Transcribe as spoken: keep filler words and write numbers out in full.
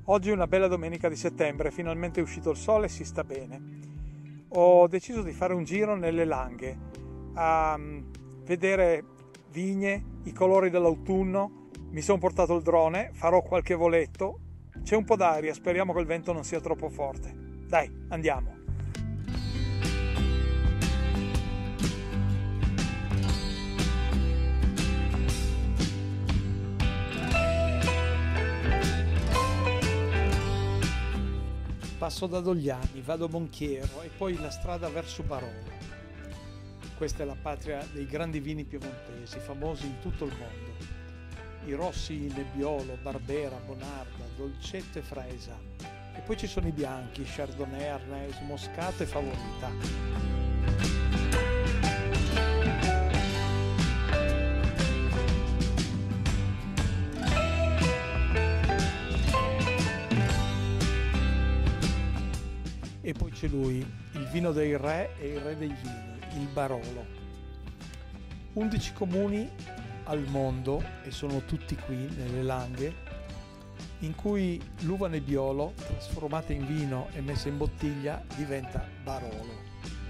Oggi è una bella domenica di settembre, finalmente è uscito il sole e si sta bene. Ho deciso di fare un giro nelle Langhe, a vedere vigne, i colori dell'autunno. Mi sono portato il drone, farò qualche voletto. C'è un po' d'aria, speriamo che il vento non sia troppo forte. Dai, andiamo! Passo da Dogliani, vado a Monchiero e poi la strada verso Barolo. Questa è la patria dei grandi vini piemontesi, famosi in tutto il mondo. I rossi Nebbiolo, Barbera, Bonarda, Dolcetto e Fresa. E poi ci sono i bianchi, Chardonnay, Arnese, Moscato e Favorita. E poi c'è lui, il vino dei re e il re dei vini, il Barolo. undici comuni al mondo, e sono tutti qui nelle Langhe, in cui l'uva Nebbiolo, trasformata in vino e messa in bottiglia, diventa Barolo.